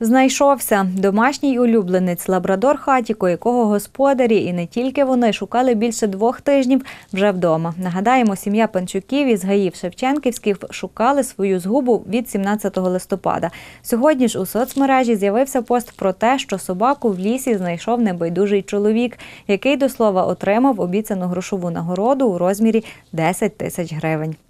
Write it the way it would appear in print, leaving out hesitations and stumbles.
Знайшовся домашній улюбленець лабрадор Хатіко, якого господарі і не тільки вони шукали більше 2 тижнів вже вдома. Нагадаємо, сім'я Панчуків із гаїв Шевченківських шукали свою згубу від 17 листопада. Сьогодні ж у соцмережі з'явився пост про те, що собаку в лісі знайшов небайдужий чоловік, який, до слова, отримав обіцяну грошову нагороду у розмірі 10 тисяч гривень.